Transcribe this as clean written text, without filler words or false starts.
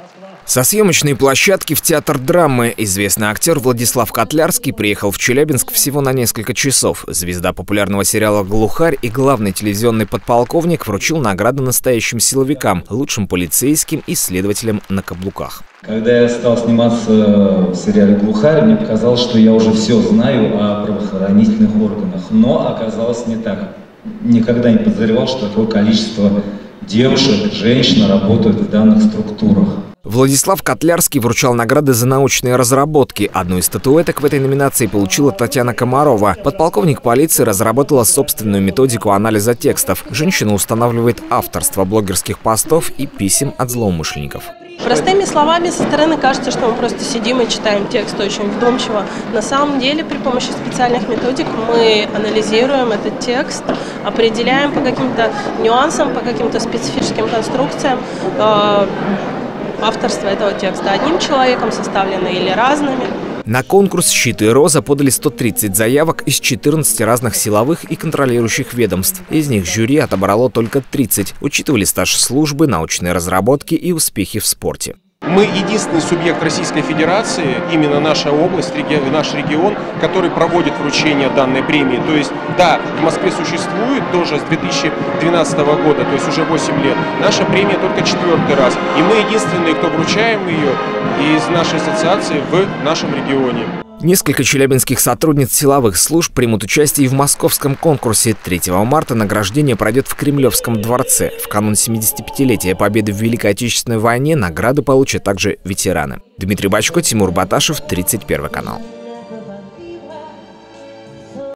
Со съемочной площадки в театр драмы известный актер Владислав Котлярский приехал в Челябинск всего на несколько часов. Звезда популярного сериала «Глухарь» и главный телевизионный подполковник вручил награды настоящим силовикам, лучшим полицейским и следователям на каблуках. Когда я стал сниматься в сериале «Глухарь», мне показалось, что я уже все знаю о правоохранительных органах. Но оказалось не так. Никогда не подозревал, что такое количество девушек, женщин работают в данных структурах. Владислав Котлярский вручал награды за научные разработки. Одну из статуэток в этой номинации получила Татьяна Комарова. Подполковник полиции разработала собственную методику анализа текстов. Женщина устанавливает авторство блогерских постов и писем от злоумышленников. Простыми словами со стороны кажется, что мы просто сидим и читаем текст очень вдумчиво. На самом деле при помощи специальных методик мы анализируем этот текст, определяем по каким-то нюансам, по каким-то специфическим конструкциям авторство этого текста. Одним человеком составлено или разными. На конкурс «Щит и роза» подали 130 заявок из 14 разных силовых и контролирующих ведомств. Из них жюри отобрало только 30. Учитывали стаж службы, научные разработки и успехи в спорте. Мы единственный субъект Российской Федерации, именно наша область, наш регион, который проводит вручение данной премии. То есть, да, в Москве существует тоже с 2012 года, то есть уже 8 лет. Наша премия только 4-й раз. И мы единственные, кто вручаем ее из нашей ассоциации в нашем регионе. Несколько челябинских сотрудниц силовых служб примут участие и в московском конкурсе. 3 марта награждение пройдет в Кремлевском дворце. В канун 75-летия Победы в Великой Отечественной войне награды получат также ветераны. Дмитрий Бачко, Тимур Баташев, 31 канал.